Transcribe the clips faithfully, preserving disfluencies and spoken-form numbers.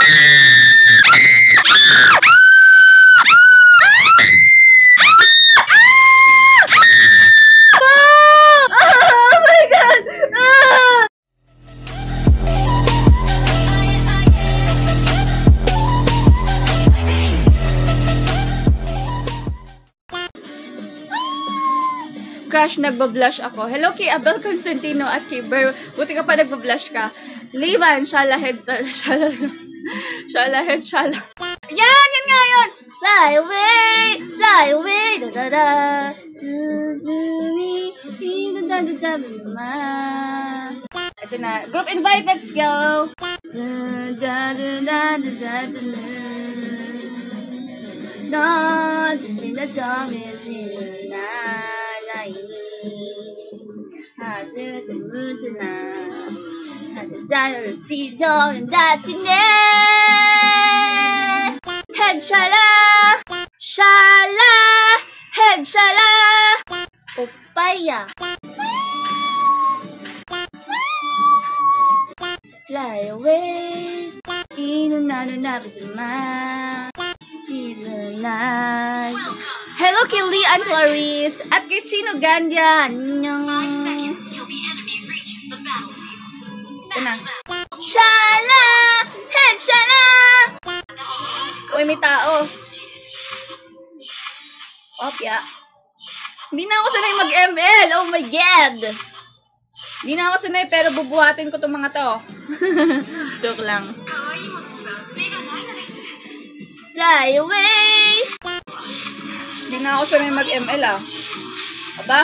Crush, nagbablush ako. Hello kay Abel Constantino at kay Ber. Buti ka pa nagbablush ka. Levan, shalahead, shalahead, shalahead, shala. Yan! Yan nga yun! Fly away! Fly away! Da da da! Da da da da. Ito na. Group invite, let's go! Da da da da da da da. No, da da da. 还是怎么着呢？还是在有心中人大今年。Head shala, shala, head shala, opaya. Fly away, inunano na bisma, inunay. Hello, Kimberlee and Clarice. At kay Chino Gandya. Five seconds till the enemy reaches the battlefield. Smash them. Shala! Head shala! Uy, may tao. Opya. Hindi na ako sanay mag-M L. Oh my God. Hindi na ako sanay pero bubuhatin ko itong mga to. Joke lang. Fly away! Hindi na ako sanay mag-M L ah. Aba?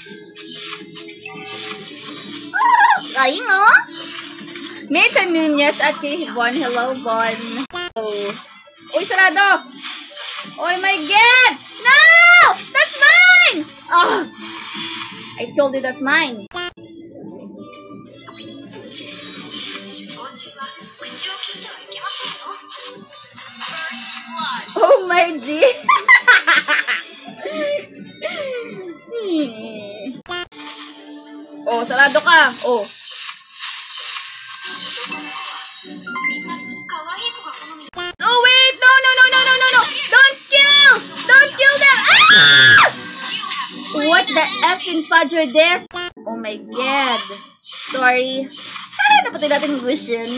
Oh, kain no? Nathan Nunez at kay Von. Hello, Von. Oh. Uy, sarado! Oh my God! No! That's mine! Oh! I told you that's mine. Oh my G! Oh, sarado ka. Oh. Oh wait, no, no, no, no, no, no, no. Don't kill! Don't kill them! Ah! What the effing fudger this? Oh my God. Sorry. Ah, napatay natin yung vision.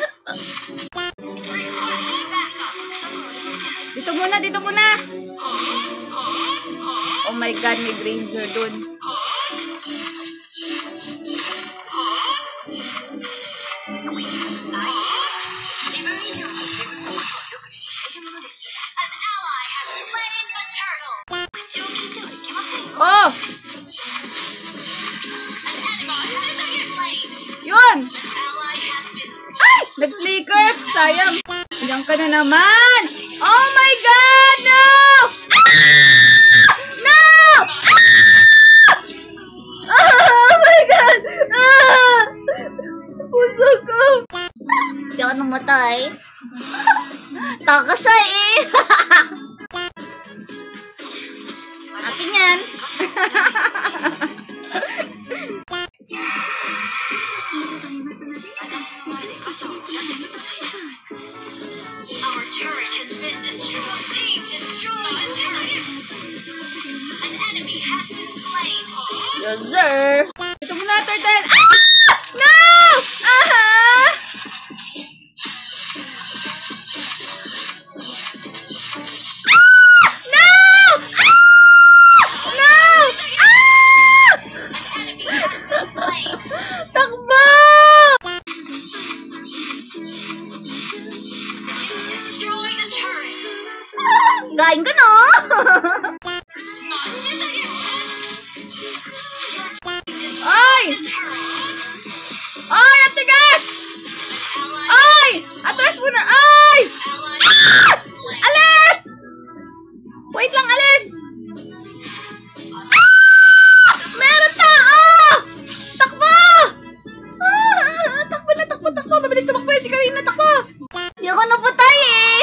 Dito muna, dito muna. Oh my God, may granger dun. Oh! Yun! Ay! Nag-flicker! Sayang! Diyan ka na naman! Oh my God! No! No! Oh my God! Ah! Puso ko! Hindi ako namatay. Taka siya eh! Akin yan! Our turret has been destroyed. Team, destroy the turret. An enemy has been slain. Yes, sir. Ito muna, turtle. Ah! No! Aha! No! No! Ah! An enemy has been slain. Takbo! Destroy the turret. Gain ka, no? Ay! Ay! Ang tigas! Ay! Atras mo na! Ay! Ah! Alis! Wait lang, alis! Ah! Meron tao! Takbo! Ah! Takbo na, takbo, takbo. Mabilis tumakbo yung si Karina, takbo! Hindi ako napatay eh!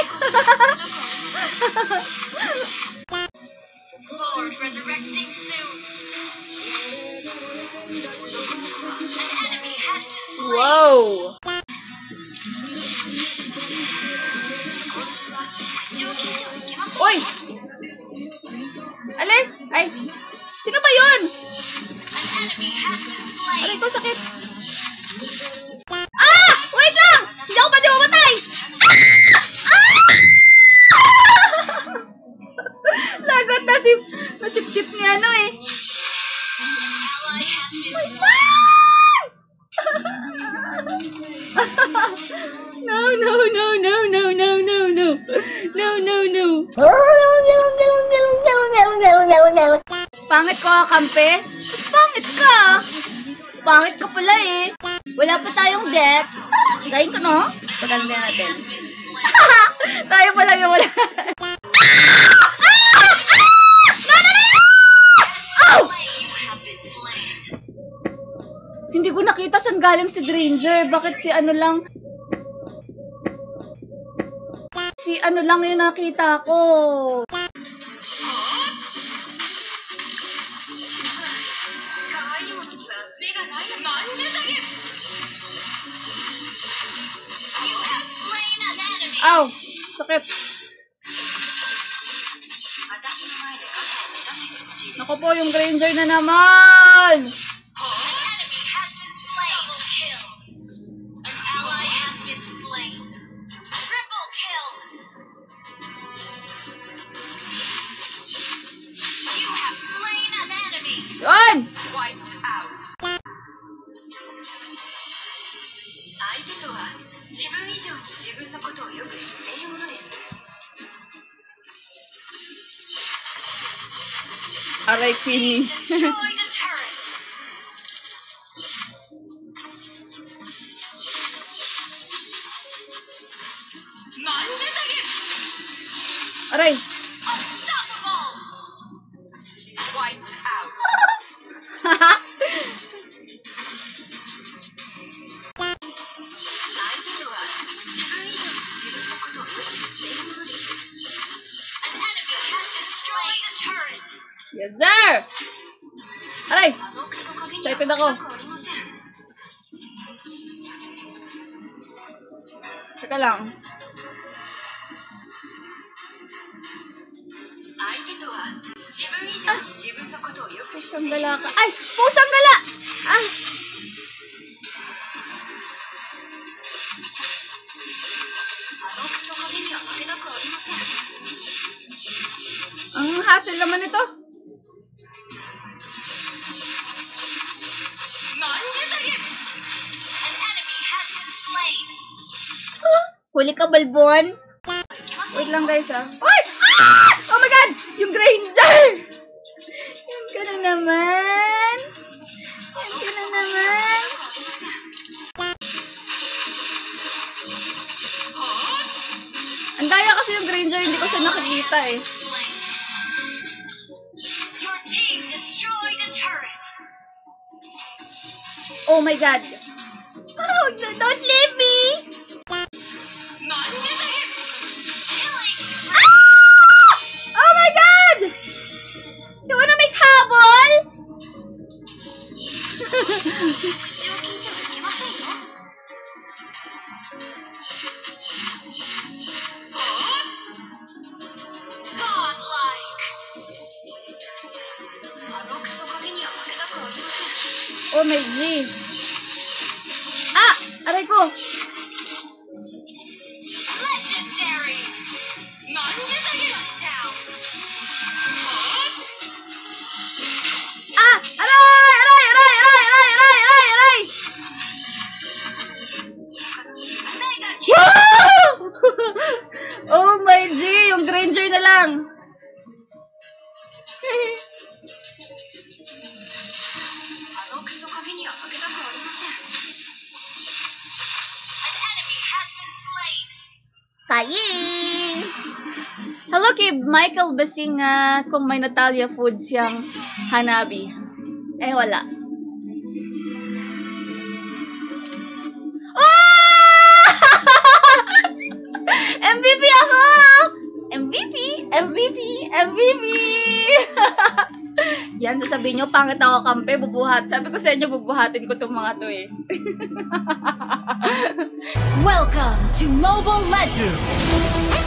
Lord resurrecting soon. An enemy has been slain. Wow! Uy! Alis! Ay! Sino ba yun? Aray ko, sakit. Ah! Wait lang! Hindi ako pwede mamatay! Lagot na si... Nasip-sip niya ano eh. No, no, no, no, no, no, no, no. No, no, no. Pangit ko, kampe? Pangit ka. Pangit ka pala eh. Wala pa tayong death. Gayin ko, no? Paganda natin. Tayo pala yung wala. Hindi ko nakita saan galing si Granger. Bakit si ano lang? Si ano lang yung nakita ko. Aw! Sakit. Naku po, yung Granger na naman! Yun! Aray, Kimmy. Aray. Yes, sir! Aray! Excited ako. Teka lang. Ah! Pusang gala ka. Ay! Pusang gala! Ah! Ang hassle naman ito. Huli ka, balbon. Wait lang, guys, ah. Uy! Ah! Oh my God! Yung Granger! Yan ka na naman. Yan ka na naman. Ang daya kasi yung Granger, hindi ko siya nakikita eh. Oh my God. Oh, don't leave me. Oh my God! You wanna make habol? Oh my G. Ah! Aray ko! Legendary! Ah! Aray! Aray! Aray! Aray! Aray! Aray! Aray! Aray! Wow! Oh my G! Yung Granger na lang! Kayi! Hello kay Michael Basinga kung may Natalia Foods yang Hanabi. Eh, wala. Oh! M V P ako! M V P! M V P! M V P! Yan, sasabihin nyo, pangit ako kampe, bubuhat. Sabi ko sa inyo, bubuhatin ko itong mga to eh. Welcome to Mobile Legends!